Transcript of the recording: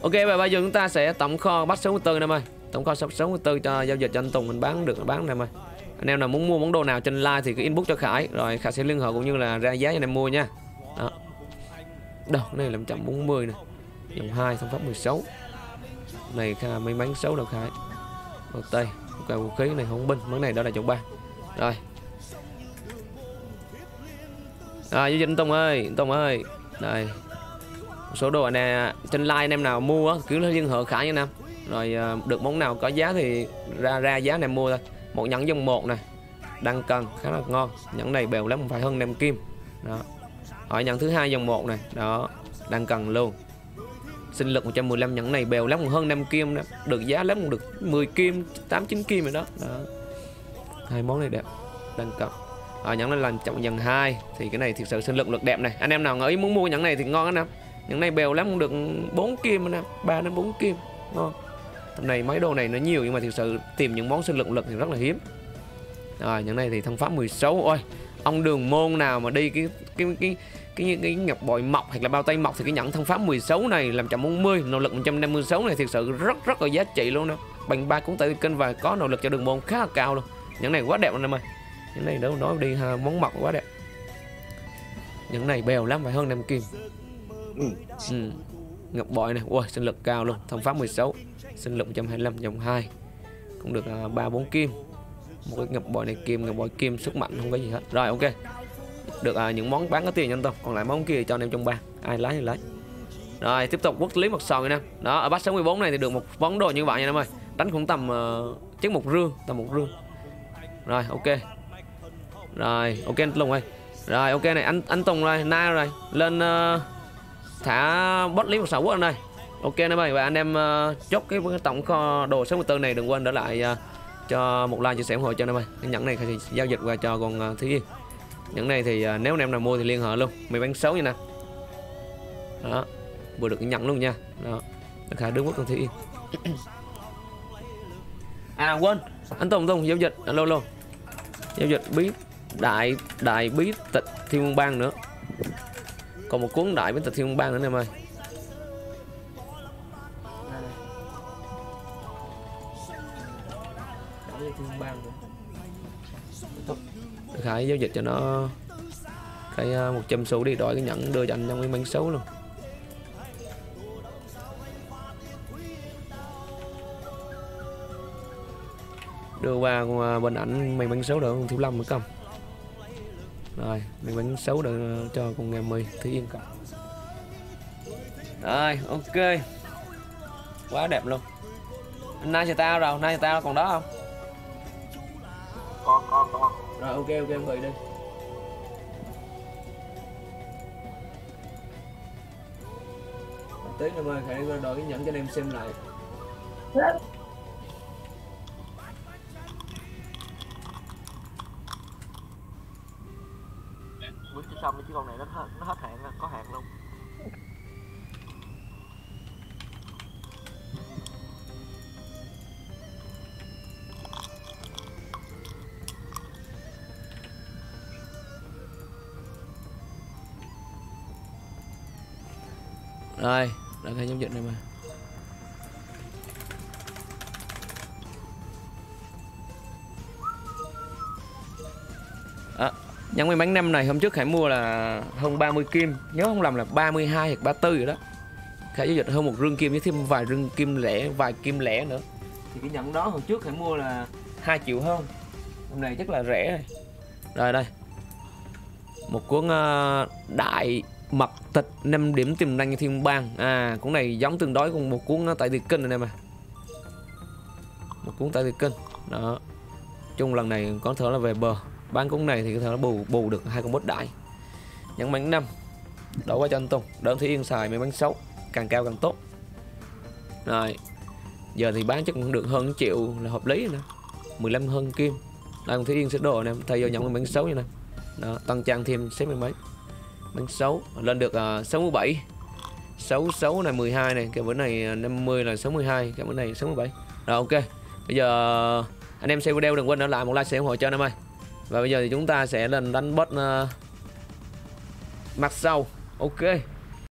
Ok, và bây giờ chúng ta sẽ tổng kho bắt 64 em ơi. Tổng kho 64 cho giao dịch cho anh Tùng, mình bán được bán em ơi. Anh em nào muốn mua món đồ nào trên live thì cứ inbox cho Khải, rồi Khải sẽ liên hệ cũng như là ra giá cho anh em mua nha. Đó. Đâu, cái này là 140 này. Dòng 2 thông pháp 16. Này may mắn xấu đâu Khải. Đầu tay, ok vũ khí này không binh, món này đó là chọn 3. Rồi. Rồi giao dịch anh Tùng ơi. Đây. Một số đồ anh em trên live anh em nào mua á cứ liên hệ Khải nha anh em. Rồi được món nào có giá thì ra giá anh em mua thôi. Một nhẫn dòng 1 này. Đang cần khá là ngon. Nhẫn này bèo lắm, phải hơn 5 kim. Đó. Hỏi nhẫn thứ 2 dòng 1 này. Đó. Đang cần luôn. Sinh lực 115, nhẫn này bèo lắm, còn hơn 5 kim đó. Được giá lắm, còn được 10 kim, 8 9 kim rồi đó. Đó. Hai món này đẹp. Đang cần. Nhẫn này là trọng dần 2 thì cái này thực sự sinh lực đẹp này. Anh em nào ý muốn mua nhẫn này thì ngon anh em. Nhẫn này bèo lắm, cũng được 4 kim anh em, 3 đến 4 kim. Ngon. Tầm này mấy đồ này nó nhiều nhưng mà thực sự tìm những món sinh lực thì rất là hiếm. Rồi nhẫn này thì thân pháp 16. Ôi, ông đường môn nào mà đi cái ngọc bội mọc hoặc là bao tay mọc thì cái nhẫn thân pháp 16 này làm 140, nỗ lực 156 này thực sự rất là giá trị luôn đó. Bằng 3 cuốn tay kênh và có nỗ lực cho đường môn khá là cao luôn. Nhẫn này quá đẹp anh em ơi. Nhẫn này đâu nói đi ha, món mọc quá đẹp. Nhẫn này bèo lắm, phải hơn 5 kim. Ngọc bội này, ui sinh lực cao luôn, thân pháp 16, sinh lực 125, dòng 2 cũng được 3-4 kim. Một cái ngọc bội này ngọc bội kim sức mạnh không có gì hết. Rồi ok, được những món bán có tiền nhanh Tông, còn lại món kia cho anh em trong ba, ai lấy thì lấy. Rồi tiếp tục quốc lý một sòn nha. Đó, ở bát 64 này thì được một món đồ như vậy nha em ơi, đánh cũng tầm chắc một rương, tầm một rương. Rồi ok, rồi ok anh Tùng ơi. Rồi ok này anh Tùng rồi, nay rồi lên thả bot lý một sào quốc anh ơi. Ok em ơi, và anh em chốt cái tổng kho đồ 64 này, đừng quên để lại cho một like chia sẻ ủng hộ cho anh em ơi. Cái nhẫn này thì giao dịch qua cho con Thúy Yên. Nhẫn này thì nếu anh em nào mua thì liên hệ luôn, mày bán xấu như nè. Đó, vừa được cái nhẫn luôn nha. Đó, Khải đứng quốc con Thúy Yên. Quên, anh Tùng giao dịch alo. Giao dịch bí đại bí tịch Thiên Môn Bang nữa. Còn một cuốn đại bí tịch Thiên Môn Bang nữa em ơi. Khải giao dịch cho nó cái 100 xu đi, đổi cái nhẫn đưa cho anh trong cái mảnh xấu luôn. Đưa qua bên ảnh mày bánh xấu được con Thiếu Lâm mới cầm. Rồi mày bánh xấu được cho con Nga My Thúy Yên cầm. Rồi ok, quá đẹp luôn. Nay tao rồi, nay tao còn đó không? Con. Rồi ok em gửi đi. Tí em ơi, hãy đổi cái nhẫn cho anh em xem lại. Quýnh cho xong chứ con này nó hết hạn, có hạn luôn. Rồi, đã thấy giao dịch này mà. Nhẫn may mắn năm này hôm trước Khải mua là hơn 30 kim, nhớ không lầm là 32 hoặc 34 rồi đó. Khải giao dịch hơn một rương kim với thêm vài rương kim lẻ, vài kim lẻ nữa. Thì cái nhẫn đó hôm trước Khải mua là 2 triệu hơn. Hôm này chắc là rẻ rồi. Rồi đây. Một cuốn đại mật tịch 5 điểm tiềm năng Thiên Bang. Cuốn này giống tương đối cùng một cuốn tại Tiệt Kinh này mà. Một cuốn tại Tiệt Kinh. Đó. Chung lần này có thể là về bờ. Bán cuốn này thì có thể nó bù được 2 con boss đại. Nhẫn bánh 5. Đổ qua cho anh Tùng. Đơn Thúy Yên xài mấy bánh xấu, càng cao càng tốt. Rồi. Giờ thì bán chắc cũng được hơn 1 triệu là hợp lý nữa. 15 hơn kim. Đây con Thúy Yên sẽ đồ nè, thay vô nhẫn bánh xấu như nè. Đó, tăng trang thêm xếp mấy bánh xấu lên được 67. 66 này 12 này, cái bữa này 50 là 62, cái bữa này 67. Rồi ok. Bây giờ anh em xem video đừng quên để lại một like share ủng hộ cho anh em ơi. Và bây giờ thì chúng ta sẽ lên đánh boss mặt sau. Ok.